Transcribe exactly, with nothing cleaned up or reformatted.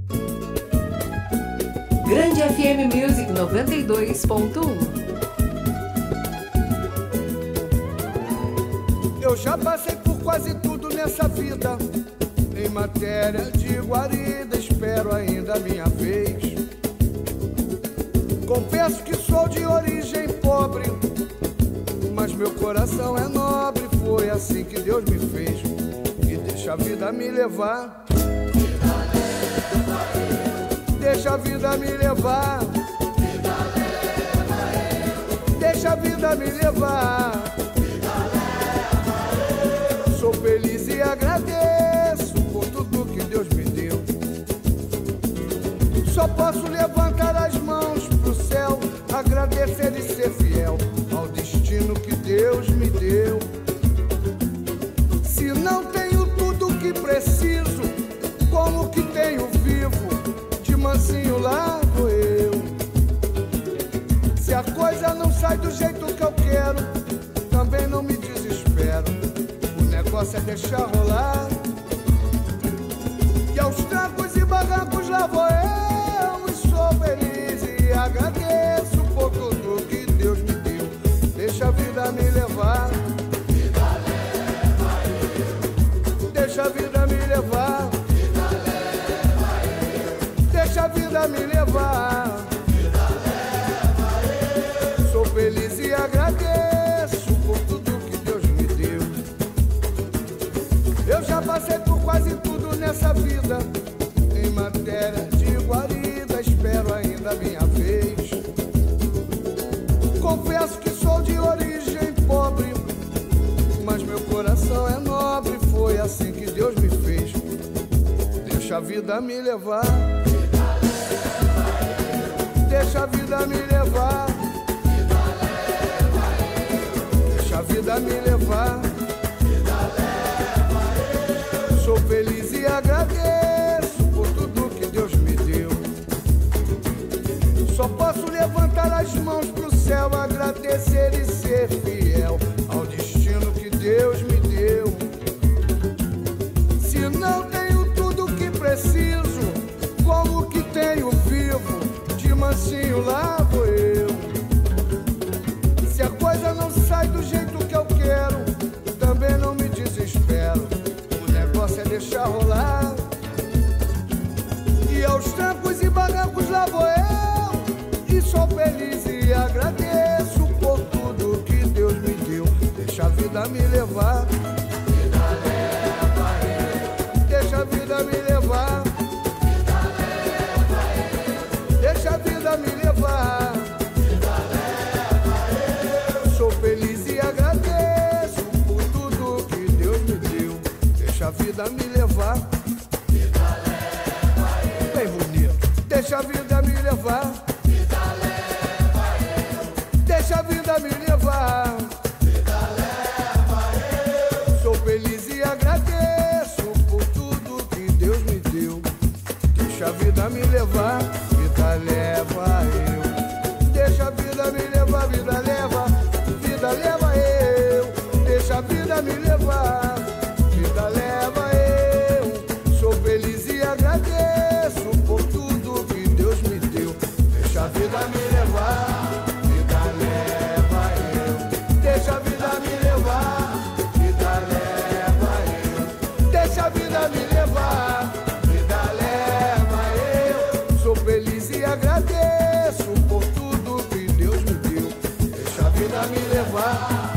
Grande F M Music noventa e dois ponto um. Eu já passei por quase tudo nessa vida. Em matéria de guarida, espero ainda a minha vez. Confesso que sou de origem pobre, mas meu coração é nobre. Foi assim que Deus me fez. E deixa a vida me levar. Deixa a vida me levar. Deixa a vida me levar. Sou feliz e agradeço por tudo que Deus me deu. Só posso levantar as mãos pro céu, agradecer e ser fiel ao destino que Deus me deu. Se não tenho tudo o que preciso, como que tenho vivo, de mansinho lá vou eu. Se a coisa não sai do jeito que eu quero, também não me desespero. O negócio é deixar rolar. E aos trancos e barrancos lá vou eu, e sou feliz e agradeço por tudo que Deus me deu. Deixa a vida me levar. Vida leva eu. Deixa a vida me levar. Vida leva eu. Deixa a vida me levar. Vida leva eu. Sou feliz e agradeço por tudo que Deus me deu. Eu já passei por quase tudo nessa vida. Em matéria de guarida, espero ainda a minha vez. Confesso que sou de origem pobre, mas meu coração é nobre. Foi assim que Deus me fez. Deixa a vida me levar. Deixa a vida me levar. Deixa a vida me levar. Sou feliz e agradeço por tudo que Deus me deu. Só posso levantar as mãos pro céu, agradecer e ser fiel ao destino que Deus me deu. Se não tenho tudo o que preciso, como que tenho vivo, de mansinho lá vou eu. Se a coisa não sai do jeito que eu quero, também não me desespero. O negócio é deixar rolar. E aos trancos e barrancos lá vou eu, e sou feliz e agradeço por tudo que Deus me deu. Deixa a vida me levar. Vida leva eu. Deixa a vida me levar. Vida leva eu. Deixa a vida me levar. Vida leva eu. Sou feliz e agradeço por tudo que Deus me deu. Deixa a vida me levar. Vida leva eu. Bem bonito. Deixa a vida me levar. Vida leva eu. Deixa a vida me levar. Vida leva eu. Sou feliz e agradeço por tudo que Deus me deu. Deixa a vida me levar. Vida leva eu. Deixa a vida me levar. Vida leva. Vida leva eu. Deixa a vida me levar. Vida leva eu. Sou feliz e agradeço por tudo que Deus me deu. Deixa a vida me levar. Vida leva eu. Deixa a vida me levar. Vida leva eu. Deixa a vida me levar. Vida leva eu. Sou feliz e agradeço por tudo que Deus me deu. Deixa a vida me levar.